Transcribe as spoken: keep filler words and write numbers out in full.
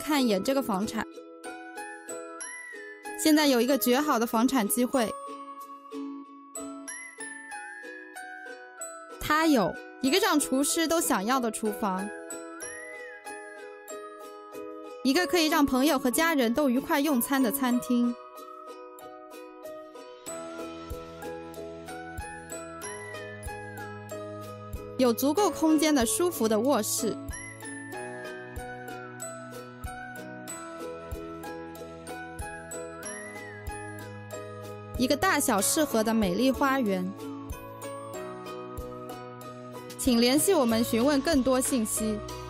看一眼这个房产。现在有一个绝好的房产机会，它有一个让厨师都想要的厨房，一个可以让朋友和家人都愉快用餐的餐厅，有足够空间的舒服的卧室，一个大小适合的美丽花园。请联系我们询问更多信息。